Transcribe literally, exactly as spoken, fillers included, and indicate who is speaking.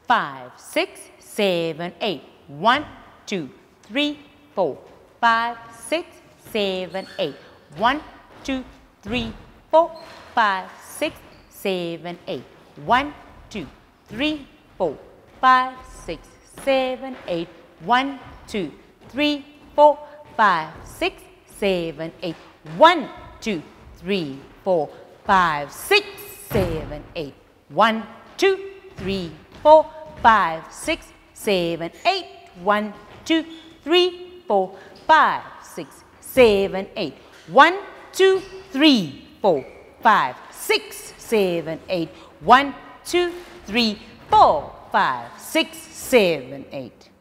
Speaker 1: five, six, seven, eight. One, two, three, four, five, six, seven, eight. One, two, three, four, five, six, seven, eight. One, two, three, four, five, six, seven, eight. One, two, three, four, five, six, seven, eight. One, two, three, four, five, six, seven, eight. One, two, three, four, five, six, seven, eight. One, two, three, four, five, six, seven, eight. One, two, three, four, five, six, seven, eight. One, two, three, four, five, six, seven, eight.